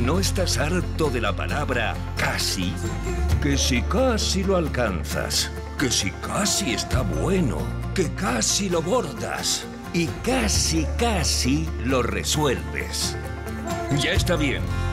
¿No estás harto de la palabra casi? Que si casi lo alcanzas, que si casi está bueno, que casi lo bordas y casi lo resuelves. Ya está bien.